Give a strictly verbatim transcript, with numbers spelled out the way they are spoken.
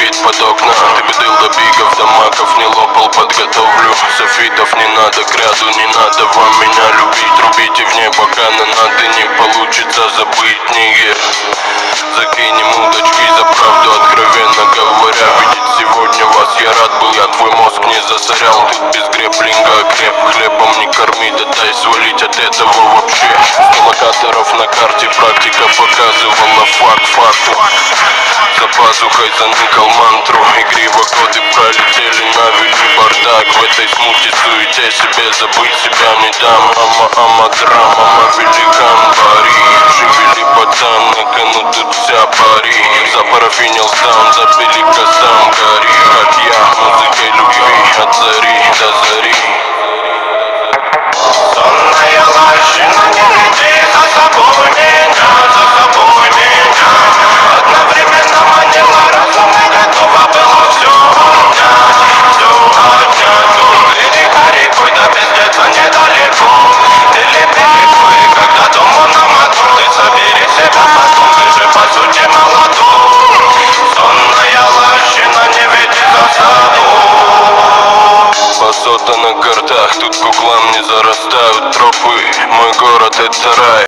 горит под окна. Ты бедыл до бигов, до маков не лопал, подготовлю софитов. Не надо к ряду, не надо вам меня любить. Рубите в небо канонады, не получится забыть нигер. Закинем удочки за правду, откровенно говоря. Видеть сегодня вас я рад был, я твой мозг не засорял. Тут без греблинга креп, хлебом не корми, да дай свалить от этого вообще. Сто локаторов на карте, практика показывала факт факту. За пазухой заныкал мантру, игриво годы пролетели, навели бардак. В этой смуте, суете себе забыть себя не дам. Ама, ама, драм, ама, великан, пари. Шевели пацан, на кону тут вся пари. Запарафинил сам, забили косам, гори. Как я, музыкой любви, от зари до зари. Сонная лощина, не веди за собой меня, за собой меня. Одновременно манила разум и готова было все отнять, все отнять. Тут река рекой, да пиздец, недалеко. Или перекой, когда дома на моту. Ты собери себя потом, ты же по сути молодой. Сонная лощина, не веди за собой. Басота на картах, тут куклам не зарастают тропы. Мой город это рай.